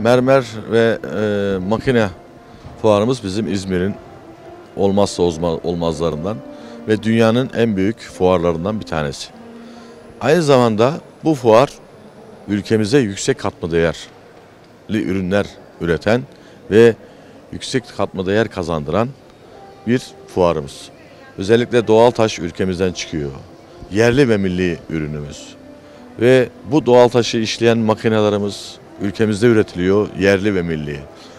Mermer ve makine fuarımız bizim İzmir'in olmazsa olmazlarından ve dünyanın en büyük fuarlarından bir tanesi. Aynı zamanda bu fuar ülkemize yüksek katma değerli ürünler üreten ve yüksek katma değer kazandıran bir fuarımız. Özellikle doğal taş ülkemizden çıkıyor. Yerli ve milli ürünümüz. Ve bu doğal taşı işleyen makinelerimiz ülkemizde üretiliyor, yerli ve milli.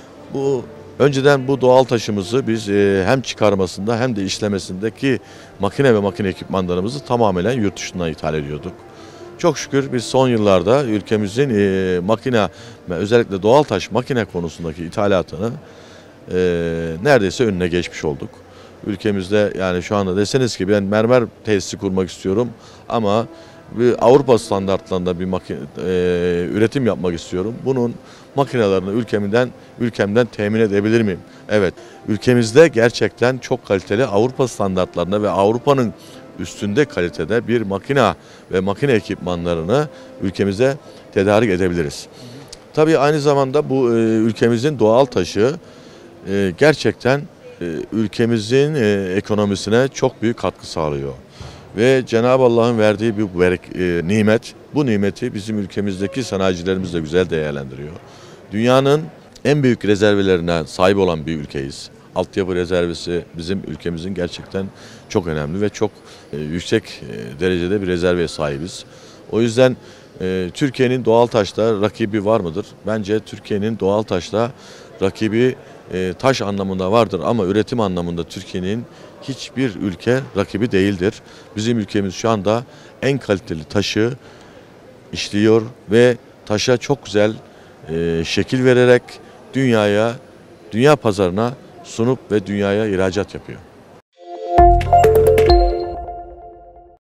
Önceden bu doğal taşımızı biz hem çıkarmasında hem de işlemesindeki makine ve makine ekipmanlarımızı tamamen yurt dışından ithal ediyorduk. Çok şükür biz son yıllarda ülkemizin makine ve özellikle doğal taş makine konusundaki ithalatını neredeyse önüne geçmiş olduk. Ülkemizde yani şu anda deseniz ki ben mermer tesisi kurmak istiyorum ama bir Avrupa standartlarında bir üretim yapmak istiyorum. Bunun makinelerini ülkemden temin edebilir miyim? Evet, ülkemizde gerçekten çok kaliteli Avrupa standartlarında ve Avrupa'nın üstünde kalitede bir makine ve makine ekipmanlarını ülkemize tedarik edebiliriz. Tabii aynı zamanda bu ülkemizin doğal taşı gerçekten ülkemizin ekonomisine çok büyük katkı sağlıyor. Ve Cenab-ı Allah'ın verdiği bir nimet, bu nimeti bizim ülkemizdeki sanayicilerimiz de güzel değerlendiriyor. Dünyanın en büyük rezervlerine sahip olan bir ülkeyiz. Altyapı rezervisi bizim ülkemizin gerçekten çok önemli ve çok yüksek derecede bir rezerveye sahibiz. O yüzden Türkiye'nin doğal taşla rakibi var mıdır? Bence Türkiye'nin doğal taşla rakibi taş anlamında vardır ama üretim anlamında Türkiye'nin hiçbir ülke rakibi değildir. Bizim ülkemiz şu anda en kaliteli taşı işliyor ve taşa çok güzel şekil vererek dünya pazarına sunup ve dünyaya ihracat yapıyor.